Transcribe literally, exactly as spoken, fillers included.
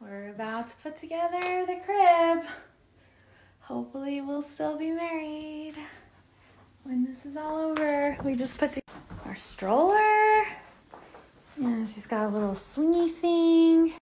We're about to put together the crib. Hopefully we'll still be married when this is all over. We just put together our stroller. And she's got a little swingy thing.